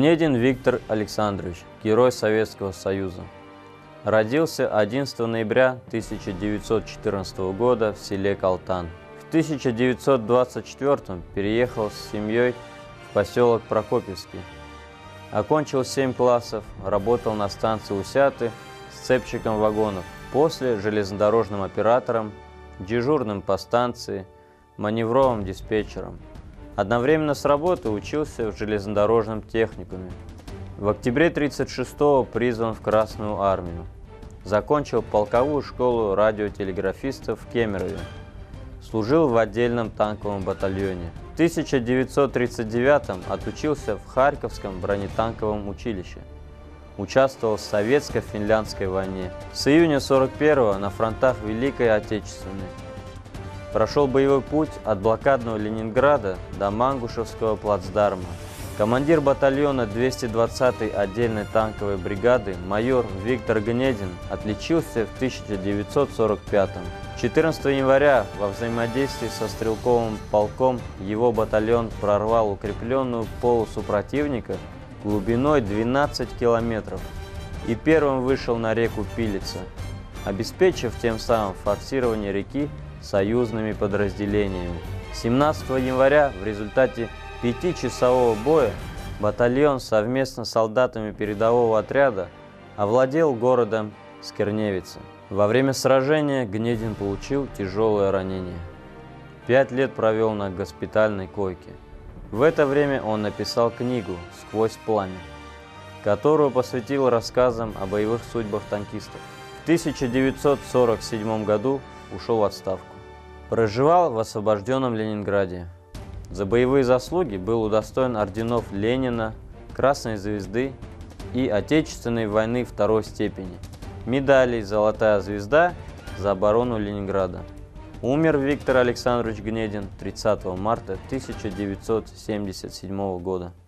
Гнедин Виктор Александрович, герой Советского Союза. Родился 11 ноября 1914 года в селе Калтан. В 1924 переехал с семьей в поселок Прокопьевский. Окончил 7 классов, работал на станции Усяты сцепщиком вагонов, после железнодорожным оператором, дежурным по станции, маневровым диспетчером. Одновременно с работой учился в железнодорожном техникуме. В октябре 1936-го призван в Красную армию. Закончил полковую школу радиотелеграфистов в Кемерове. Служил в отдельном танковом батальоне. В 1939-м отучился в Харьковском бронетанковом училище. Участвовал в Советско-финляндской войне. С июня 1941-го на фронтах Великой Отечественной. Прошел боевой путь от блокадного Ленинграда до Мангушевского плацдарма. Командир батальона 220-й отдельной танковой бригады майор Виктор Гнедин отличился в 1945-м. 14 января во взаимодействии со стрелковым полком его батальон прорвал укрепленную полосу противника глубиной 12 километров и первым вышел на реку Пилица, обеспечив тем самым форсирование реки союзными подразделениями. 17 января в результате 5-часового боя батальон совместно с солдатами передового отряда овладел городом Скирневица. Во время сражения Гнедин получил тяжелое ранение. 5 лет провел на госпитальной койке. В это время он написал книгу «Сквозь пламя», которую посвятил рассказам о боевых судьбах танкистов. В 1947 году ушел в отставку. Проживал в освобожденном Ленинграде. За боевые заслуги был удостоен орденов Ленина, Красной Звезды и Отечественной войны второй степени, медалей «Золотая звезда» за оборону Ленинграда. Умер Виктор Александрович Гнедин 30 марта 1977 года.